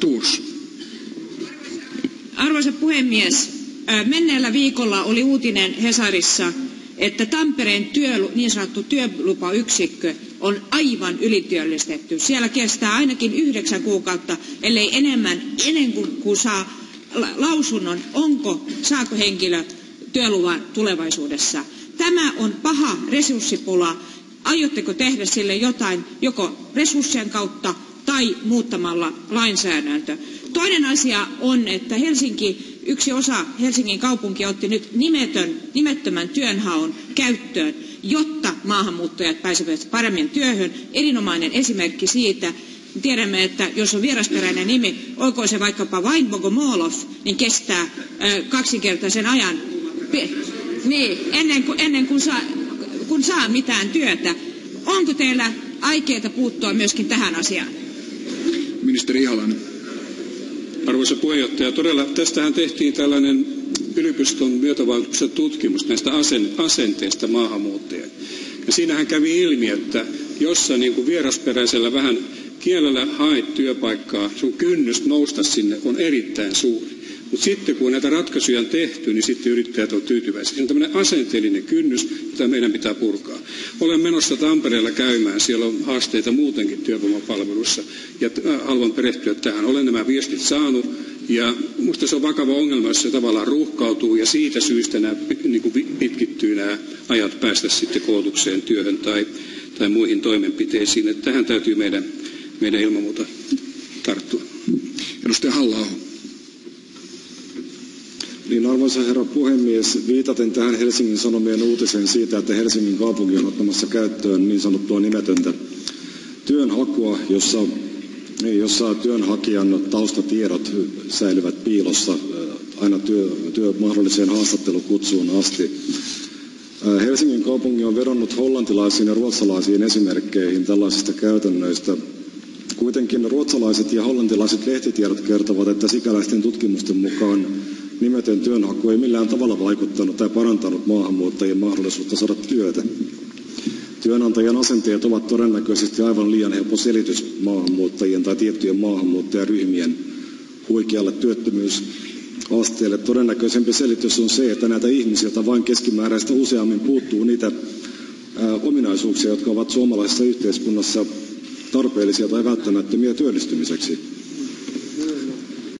Thors. Arvoisa puhemies, menneellä viikolla oli uutinen Hesarissa, että Tampereen niin sanottu työlupayksikkö on aivan ylityöllistetty. Siellä kestää ainakin 9 kuukautta, ellei enemmän, ennen kuin saa lausunnon, saako henkilö työluvan tulevaisuudessa. Tämä on paha resurssipula. Aiotteko tehdä sille jotain, joko resurssien kautta tai muuttamalla lainsäädäntö? Toinen asia on, että yksi osa Helsingin kaupunki otti nyt nimettömän työnhaun käyttöön, jotta maahanmuuttajat pääsevät paremmin työhön. Erinomainen esimerkki siitä. Tiedämme, että jos on vierasperäinen nimi, olkoon se vaikkapa vain Bogomolov, niin kestää kaksinkertaisen ajan ennen kuin saa mitään työtä. Onko teillä aikeita puuttua myöskin tähän asiaan? Ministeri Ihalainen. Arvoisa puheenjohtaja, todella tästähän tehtiin tällainen yliopiston myötävaikutuksen tutkimus näistä asenteista maahanmuuttajien. Ja siinähän kävi ilmi, että jossa niin kuin vierasperäisellä vähän kielellä haet työpaikkaa, sun kynnys nousta sinne on erittäin suuri. Mutta sitten kun näitä ratkaisuja on tehty, niin sitten yrittäjät on tyytyväisiä. Se on tämmöinen asenteellinen kynnys, jota meidän pitää purkaa. Olen menossa Tampereella käymään, siellä on haasteita muutenkin työvoimapalvelussa ja haluan perehtyä tähän. Olen nämä viestit saanut ja minusta se on vakava ongelma, jos se tavallaan ruuhkautuu ja siitä syystä nämä niin kuin pitkittyy nämä ajat päästä sitten koulutukseen, työhön tai muihin toimenpiteisiin. Että tähän täytyy meidän ilman muuta tarttua. Edustaja Halla-aho. Niin, arvoisa herra puhemies, viitaten tähän Helsingin Sanomien uutiseen siitä, että Helsingin kaupunki on ottamassa käyttöön niin sanottua nimetöntä työnhakua, jossa työnhakijan taustatiedot säilyvät piilossa aina mahdolliseen haastattelukutsuun asti. Helsingin kaupunki on vedonnut hollantilaisiin ja ruotsalaisiin esimerkkeihin tällaisista käytännöistä. Kuitenkin ruotsalaiset ja hollantilaiset lehtitiedot kertovat, että sikäläisten tutkimusten mukaan nimetön työnhaku ei millään tavalla vaikuttanut tai parantanut maahanmuuttajien mahdollisuutta saada työtä. Työnantajan asenteet ovat todennäköisesti aivan liian helppo selitys maahanmuuttajien tai tiettyjen maahanmuuttajaryhmien huikealle työttömyysasteelle. Todennäköisempi selitys on se, että näitä ihmisiltä vain keskimääräistä useammin puuttuu niitä ominaisuuksia, jotka ovat suomalaisessa yhteiskunnassa tarpeellisia tai välttämättömiä työllistymiseksi.